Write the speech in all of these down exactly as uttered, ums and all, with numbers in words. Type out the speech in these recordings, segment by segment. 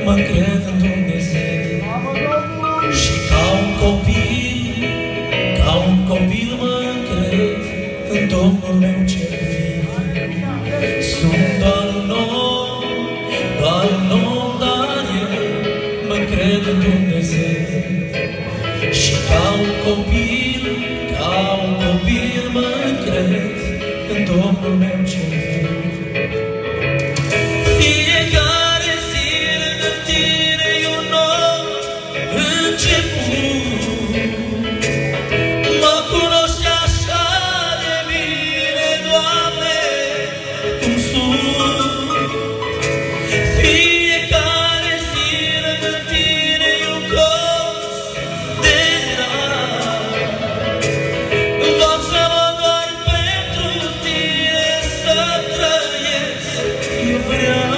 mă cred în Dumnezeu. Și ca un copil, ca un copil mă cred în Domnul meu cel viu. Sunt doar un om, doar un om, dar eu mă cred în Dumnezeu. Și ca un copil, ca un copil mă cred în Domnul meu cel viu. Fiecare zi lângă tine e un nou început. Mă cunoști așa de bine, Doamne, cum sunt. Fiecare zi lângă tine e un colț de har. Învață-mă doar pentru tine să trăiesc, eu vreau.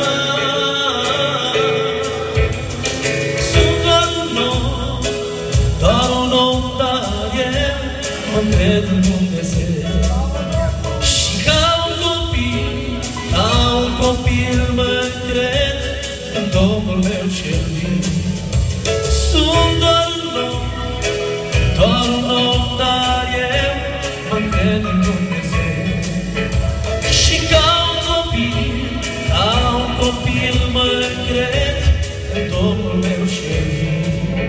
Sunt doar un om, doar un om, dar eu mă cred în Dumnezeu. Și ca un copil, ca un copil mă cred în Domnul meu cel viu. Sunt doar un om, doar un om, dar eu mă cred în Dumnezeu. Și ca un copil, ca un copil mă cred în Domnul meu cel viu.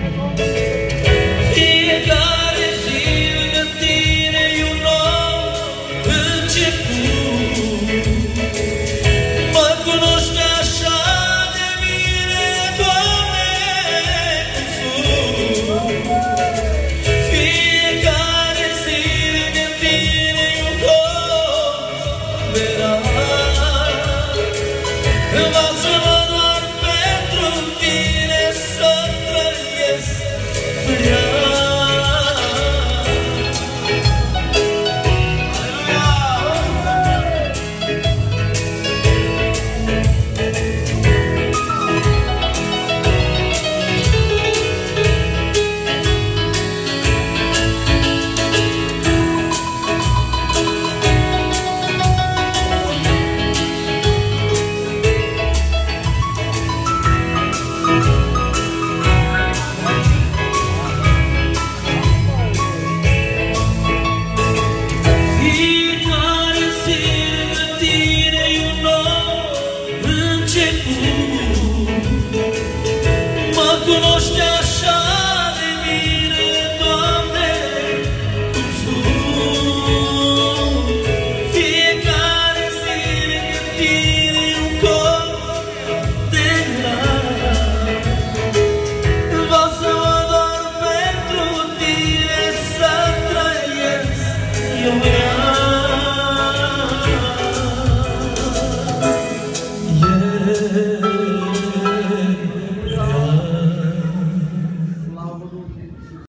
Fiecare zi lângă tine e un nou început. Mă cunoști așa de bine, Doamne, cum sunt. Fiecare zi lângă tine e un colț de har. Învață-mă doar pentru tine să trăiesc, vreau. Fiecare zi lângă tine e un nou început. Mă cunoști așa de bine, Doamne, cum sunt. Fiecare zi lângă tine e un colț de har. Învață-mă doar pentru tine să trăiesc, eu vreau. Yeah.